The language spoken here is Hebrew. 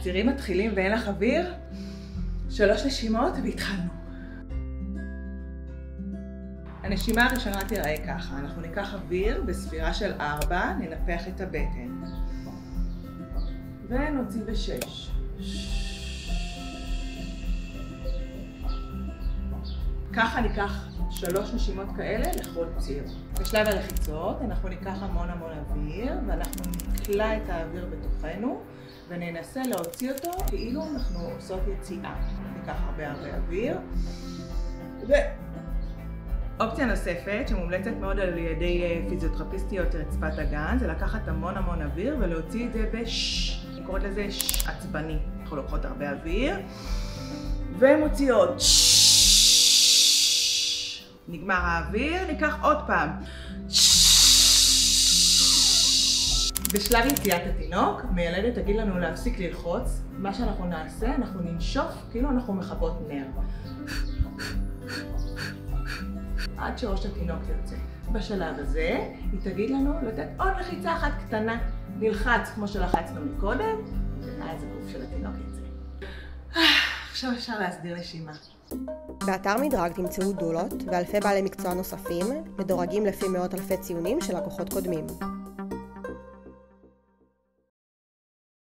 הצירים מתחילים ואין לך אוויר. 3 נשימות והתחלנו. הנשימה הראשונה תראה ככה, אנחנו ניקח אוויר בספירה של 4, ננפח את הבטן. ונוציא ב6. ככה ניקח 3 נשימות כאלה לכל ציר. בשלב הלחיצות אנחנו ניקח המון אוויר ואנחנו נקלע את האוויר בתוכנו וננסה להוציא אותו כאילו אנחנו עושות יציאה. ניקח הרבה אוויר. אופציה נוספת שמומלצת מאוד על ידי פיזיותרפיסטיות רצפת הגן זה לקחת המון אוויר ולהוציא את זה בש. אני קוראת לזה ש עצבני. אנחנו לוקחות הרבה אוויר ומוציאות ש. נגמר האוויר, ניקח עוד פעם. בשלב יציאת התינוק, מיילדת תגיד לנו להפסיק ללחוץ. מה שאנחנו נעשה, אנחנו ננשוף כאילו אנחנו מכבות נר. עד שראש התינוק יוצא. בשלב הזה, היא תגיד לנו לתת עוד לחיצה אחת קטנה. נלחץ כמו שלחצנו מקודם, ואז הגוף של התינוק יצא. עכשיו אפשר להסדיר נשימה. באתר מדרג תמצאו דולות ואלפי בעלי מקצוע נוספים, מדורגים לפי מאות אלפי ציונים של לקוחות קודמים.